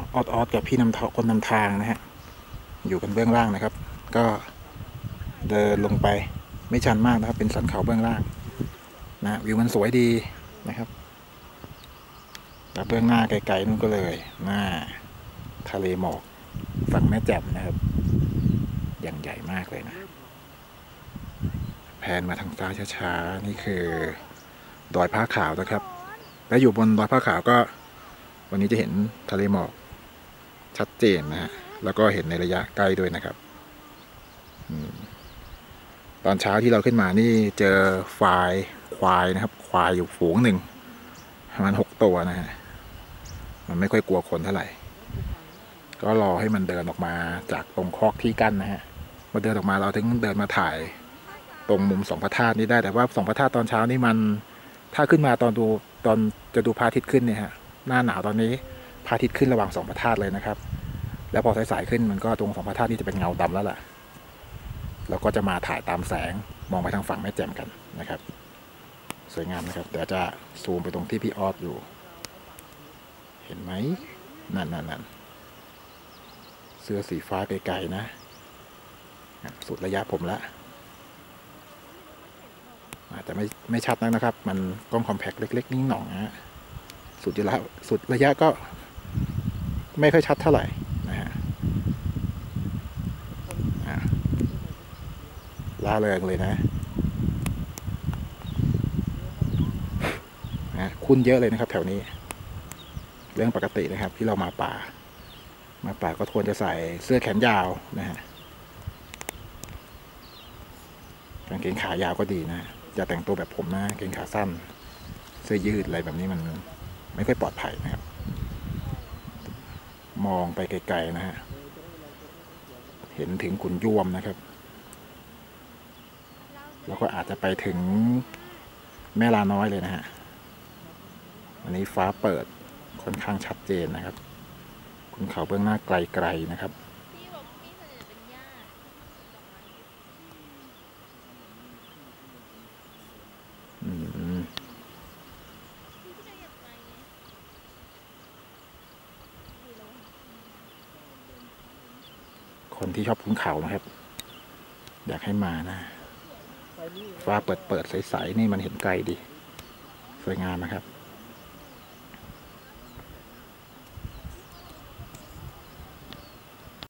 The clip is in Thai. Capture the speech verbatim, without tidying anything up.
ออดออดกับพี่นำทางคนนำทางนะฮะอยู่กันเบื้องล่างนะครับ ก็เดินลงไปไม่ชันมากนะครับ เป็นสันเขาเบื้องล่างนะวิวมันสวยดีนะครับแล้วเบื้องหน้าไกลๆนู่นก็เลยหน้าทะเลหมอกฝั่งแม่แจ่มนะครับอย่างใหญ่มากเลยนะแพนมาทางซ้ายช้าๆนี่คือดอยผ้าขาวนะครับและอยู่บนดอยผ้าขาวก็วันนี้จะเห็นทะเลหมอกชัดเจนนะฮะแล้วก็เห็นในระยะใกล้ด้วยนะครับตอนเช้าที่เราขึ้นมานี่เจอควายควายนะครับควายอยู่ฝูงหนึ่งประมาณหกตัวนะฮะมันไม่ค่อยกลัวคนเท่าไหร่ก็รอให้มันเดินออกมาจากตรงคอกที่กั้นนะฮะพอเดินออกมาเราถึงเดินมาถ่ายตรงมุมสองพระธาตุนี้ได้แต่ว่าสองพระธาตุตอนเช้านี่มันถ้าขึ้นมาตอนดูตอนจะดูพระอาทิตย์ขึ้นเนี่ยฮะหน้าหนาวตอนนี้พระอาทิตย์ขึ้นระหว่างสองพระธาตุเลยนะครับแล้วพอสายๆขึ้นมันก็ตรงสองพระธาตุนี่จะเป็นเงาดำแล้วล่ะเราก็จะมาถ่ายตามแสงมองไปทางฝั่งแม่แจ่มกันนะครับสวยงามนะครับเดี๋ยวจะซูมไปตรงที่พี่ออสอยู่เห็นไหมนั่นนั่นนั่นเสื้อสีฟ้าไกลๆนะสุดระยะผมละอาจจะไม่ไม่ชัดนักนะครับมันกล้องคอมแพคเล็กๆนิ่งหน่องนะสุดระยะสุดระยะก็ไม่ค่อยชัดเท่าไหร่นะฮะล่าเริงเลยนะนะคุ้นเยอะเลยนะครับแถวนี้เรื่องปกตินะครับที่เรามาป่ามาป่าก็ควรจะใส่เสื้อแขนยาวนะฮะกางเกงขายาวก็ดีนะอย่าแต่งตัวแบบผมนะกางเกงขาสั้นเสื้อยืดอะไรแบบนี้มันไม่ค่อยปลอดภัยนะครับมองไปไกลๆนะฮะเห็นถึงขุนยวมนะครับแล้วก็อาจจะไปถึงแม่ลาน้อยเลยนะฮะอันนี้ฟ้าเปิดค่อนข้างชัดเจนนะครับคุณเขาเบื้องหน้าไกลๆนะครับคนที่ชอบภูเขานะครับอยากให้มานะฟ้าเปิดเปิดใสๆนี่มันเห็นไกลดีสวยงามนะครับ